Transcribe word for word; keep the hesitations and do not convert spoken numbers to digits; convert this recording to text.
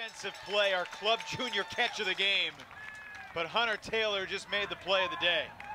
defensive play, our club junior catch of the game. But Hunter Taylor just made the play of the day.